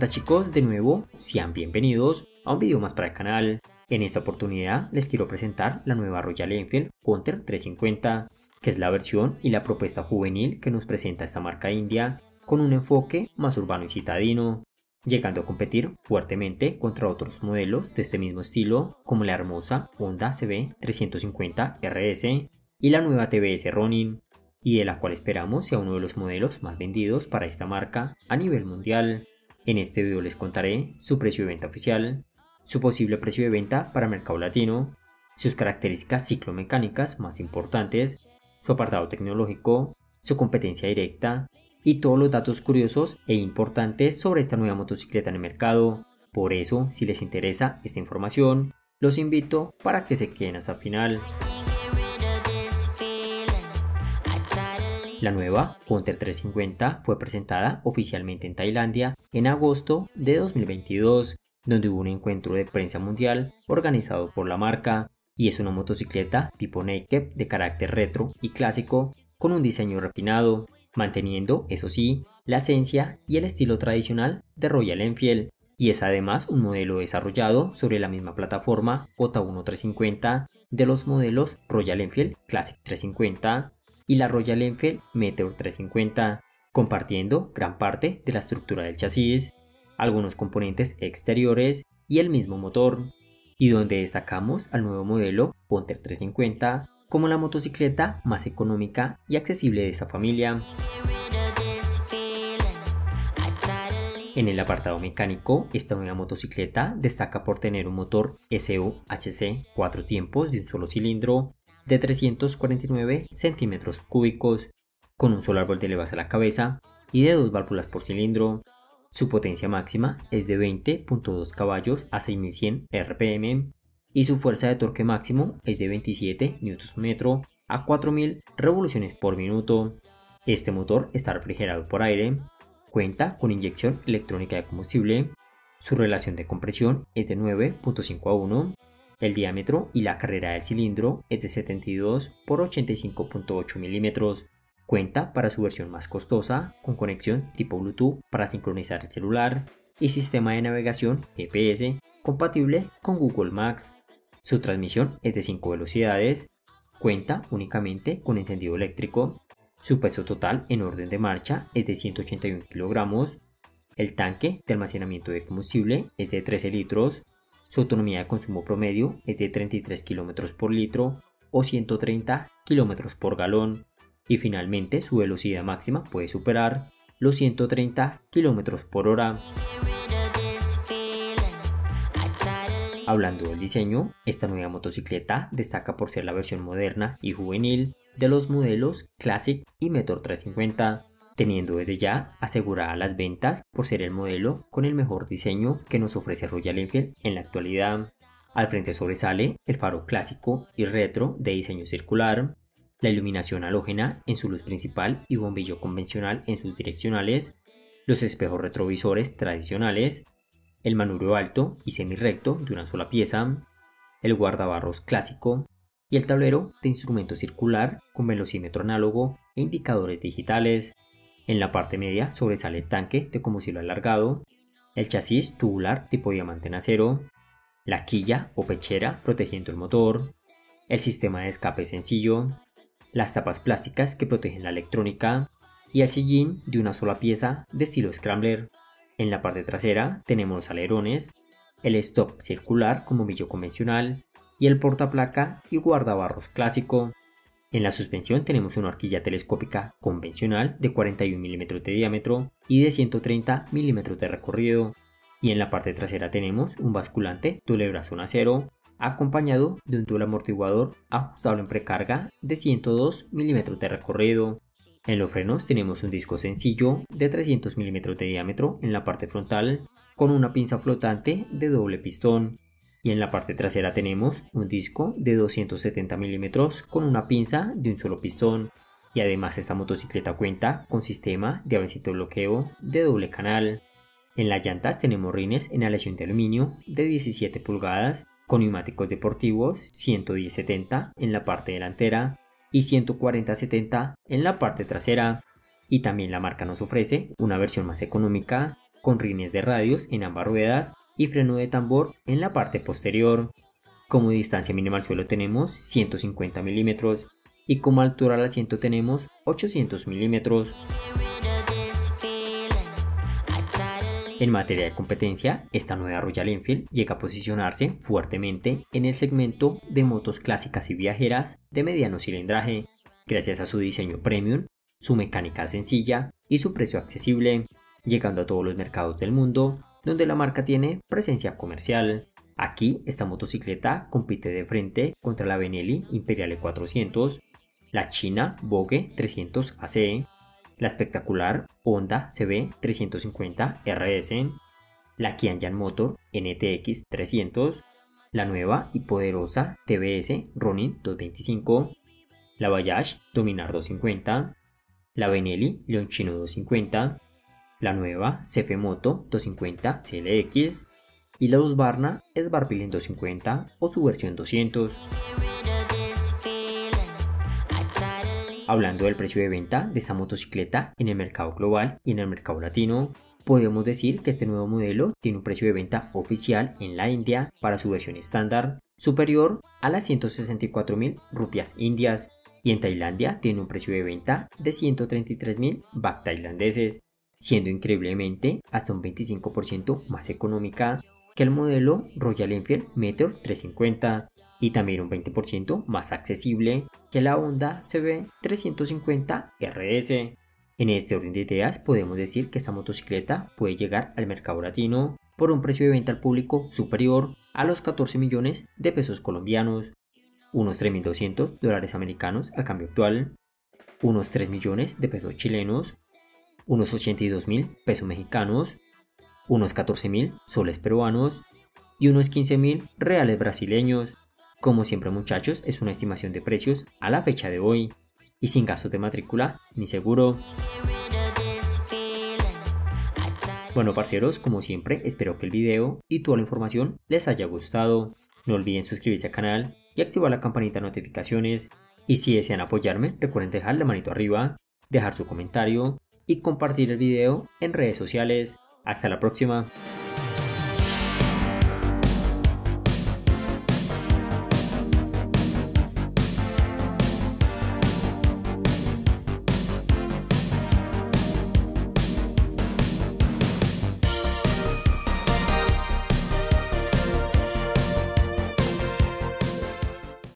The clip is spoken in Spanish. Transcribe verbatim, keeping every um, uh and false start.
Hola chicos, de nuevo, sean bienvenidos a un video más para el canal. En esta oportunidad les quiero presentar la nueva Royal Enfield Hunter trescientos cincuenta, que es la versión y la propuesta juvenil que nos presenta esta marca india, con un enfoque más urbano y citadino, llegando a competir fuertemente contra otros modelos de este mismo estilo, como la hermosa Honda C B trescientos cincuenta R S y la nueva T V S Ronin, y de la cual esperamos sea uno de los modelos más vendidos para esta marca a nivel mundial. En este video les contaré su precio de venta oficial, su posible precio de venta para mercado latino, sus características ciclomecánicas más importantes, su apartado tecnológico, su competencia directa y todos los datos curiosos e importantes sobre esta nueva motocicleta en el mercado. Por eso, si les interesa esta información, los invito para que se queden hasta el final. La nueva Hunter trescientos cincuenta fue presentada oficialmente en Tailandia en agosto de dos mil veintidós, donde hubo un encuentro de prensa mundial organizado por la marca, y es una motocicleta tipo naked de carácter retro y clásico con un diseño refinado, manteniendo, eso sí, la esencia y el estilo tradicional de Royal Enfield, y es además un modelo desarrollado sobre la misma plataforma O T A uno trescientos cincuenta de los modelos Royal Enfield Classic trescientos cincuenta y la Royal Enfield Meteor trescientos cincuenta, compartiendo gran parte de la estructura del chasis, algunos componentes exteriores y el mismo motor, y donde destacamos al nuevo modelo Hunter trescientos cincuenta como la motocicleta más económica y accesible de esta familia. En el apartado mecánico, esta nueva motocicleta destaca por tener un motor S U H C cuatro tiempos de un solo cilindro de trescientos cuarenta y nueve centímetros cúbicos, con un solo árbol de levas a la cabeza y de dos válvulas por cilindro. Su potencia máxima es de veinte punto dos caballos a seis mil cien R P M y su fuerza de torque máximo es de veintisiete newton metros a cuatro mil revoluciones por minuto. Este motor está refrigerado por aire, cuenta con inyección electrónica de combustible, su relación de compresión es de nueve punto cinco a uno, el diámetro y la carrera del cilindro es de setenta y dos por ochenta y cinco punto ocho milímetros. Cuenta para su versión más costosa con conexión tipo Bluetooth para sincronizar el celular y sistema de navegación G P S compatible con Google Maps. Su transmisión es de cinco velocidades, cuenta únicamente con encendido eléctrico, su peso total en orden de marcha es de ciento ochenta y uno kilogramos, el tanque de almacenamiento de combustible es de trece litros, su autonomía de consumo promedio es de treinta y tres kilómetros por litro o ciento treinta kilómetros por galón, y finalmente su velocidad máxima puede superar los ciento treinta kilómetros por hora. Hablando del diseño, esta nueva motocicleta destaca por ser la versión moderna y juvenil de los modelos Classic y Meteor trescientos cincuenta, teniendo desde ya aseguradas las ventas por ser el modelo con el mejor diseño que nos ofrece Royal Enfield en la actualidad. Al frente sobresale el faro clásico y retro de diseño circular, la iluminación halógena en su luz principal y bombillo convencional en sus direccionales, los espejos retrovisores tradicionales, el manubrio alto y semirrecto de una sola pieza, el guardabarros clásico y el tablero de instrumento circular con velocímetro análogo e indicadores digitales. En la parte media sobresale el tanque de combustible alargado, el chasis tubular tipo diamante en acero, la quilla o pechera protegiendo el motor, el sistema de escape sencillo, las tapas plásticas que protegen la electrónica y el sillín de una sola pieza de estilo Scrambler. En la parte trasera tenemos los alerones, el stop circular con bombillo convencional y el portaplaca y guardabarros clásico. En la suspensión tenemos una horquilla telescópica convencional de cuarenta y un milímetros de diámetro y de ciento treinta milímetros de recorrido. Y en la parte trasera tenemos un basculante doble brazo en acero, acompañado de un doble amortiguador ajustable en precarga de ciento dos milímetros de recorrido. En los frenos tenemos un disco sencillo de trescientos milímetros de diámetro en la parte frontal, con una pinza flotante de doble pistón. Y en la parte trasera tenemos un disco de doscientos setenta milímetros con una pinza de un solo pistón, y además esta motocicleta cuenta con sistema de avesito bloqueo de doble canal. En las llantas tenemos rines en aleación de aluminio de diecisiete pulgadas con neumáticos deportivos ciento diez setenta en la parte delantera y ciento cuarenta setenta en la parte trasera, y también la marca nos ofrece una versión más económica con rines de radios en ambas ruedas y freno de tambor en la parte posterior. Como distancia mínima al suelo tenemos ciento cincuenta milímetros y como altura al asiento tenemos ochocientos milímetros. En materia de competencia, esta nueva Royal Enfield llega a posicionarse fuertemente en el segmento de motos clásicas y viajeras de mediano cilindraje, gracias a su diseño premium, su mecánica sencilla y su precio accesible, llegando a todos los mercados del mundo donde la marca tiene presencia comercial. Aquí esta motocicleta compite de frente contra la Benelli Imperiale cuatrocientos, la China Vogue trescientos A C, la espectacular Honda C B trescientos cincuenta R S, la Tianjin Motor N T X trescientos, la nueva y poderosa T V S Ronin doscientos veinticinco, la Bajaj Dominar doscientos cincuenta, la Benelli Leoncino doscientos cincuenta, la nueva C F Moto doscientos cincuenta C L X y la Husqvarna Sbarpillen doscientos cincuenta o su versión doscientos. Hablando del precio de venta de esta motocicleta en el mercado global y en el mercado latino, podemos decir que este nuevo modelo tiene un precio de venta oficial en la India para su versión estándar superior a las ciento sesenta y cuatro mil rupias indias y en Tailandia tiene un precio de venta de ciento treinta y tres mil baht tailandeses, siendo increíblemente hasta un veinticinco por ciento más económica que el modelo Royal Enfield Meteor trescientos cincuenta y también un veinte por ciento más accesible que la Honda C B trescientos cincuenta R S. En este orden de ideas podemos decir que esta motocicleta puede llegar al mercado latino por un precio de venta al público superior a los catorce millones de pesos colombianos, unos tres mil doscientos dólares americanos al cambio actual, unos tres millones de pesos chilenos, unos ochenta y dos mil pesos mexicanos, unos catorce mil soles peruanos y unos quince mil reales brasileños. Como siempre muchachos, es una estimación de precios a la fecha de hoy y sin gastos de matrícula ni seguro. Bueno parceros, como siempre espero que el video y toda la información les haya gustado. No olviden suscribirse al canal y activar la campanita de notificaciones. Y si desean apoyarme, recuerden dejar la manito arriba, dejar su comentario y compartir el video en redes sociales. Hasta la próxima.